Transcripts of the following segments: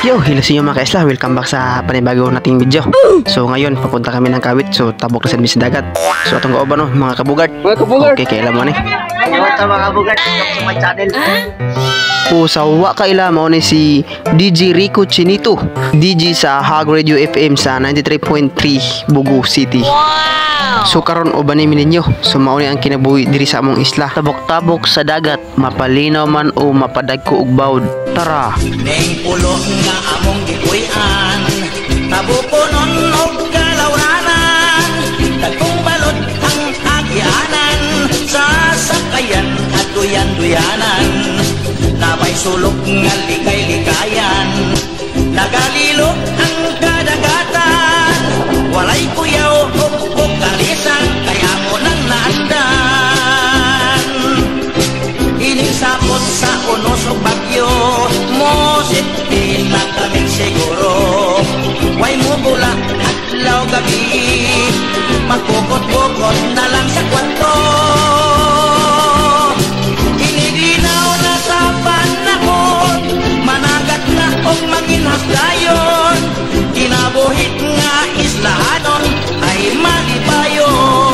Yo, hello sa inyo mga kaisla. Welcome back sa panibago nating video. So ngayon, papunta kami ng Kawit. So tabok na sa dagat. So atong gaoba no, mga kabugard. Okay, kailan mo ni? Mga kabugard, sa my channel. Pusawa kaila mo ni si DJ Rico Chinito. DJ sa Hag Radio FM sa 93.3 Bugu City. So karon uban ni ninyo. So mao ni ang kinabuhi diri sa among isla. Tabok-tabok sa dagat, mapalinaw man o mapadagko og bawd. Tara. Neng pulo nga among gipuy-an, tabukonon og kalawranan, dagkong balot ang agyanan, sa sakayan at duyan-duyanan, na may sulok nga likay-likayan, nagalilo ang kadagatan, walay kuyaw o kalisan, kaya mo nang naandan. Inisapot sa unos o bagyo, mosit din na kami siguro. Way mo bula at law gabi, magkukot-kukot na lang sa kwanto. Inilinaw na sa panahon, managat na og manginhas dayon, kinabuhit nga islahanon ay malibayon.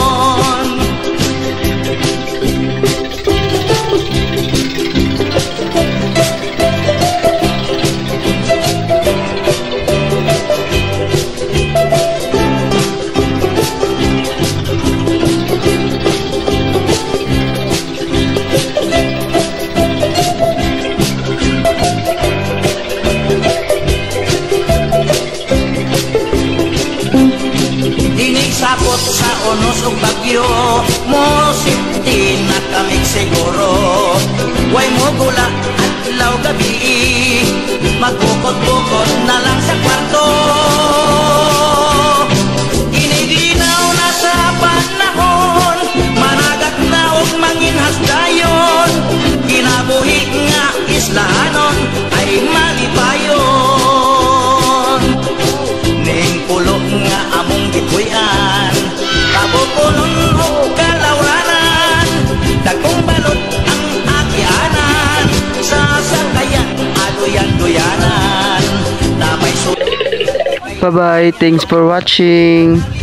Sapot sa unos o bagyo, mosipti na kami siguro. Way mo gula at law gabi, magkukot-kukot na lang sa kwarto. Iniginaw na sa panahon, managat na og manginhas dayon, kinabuhi nga islahanon ay malipayon. Ning pulo nga among gipuy-an, tabukonon o kalawranan, dagkong balot ang agyanan, sa sakayan aduyan-duyanan, na may Bye bye, thanks for watching.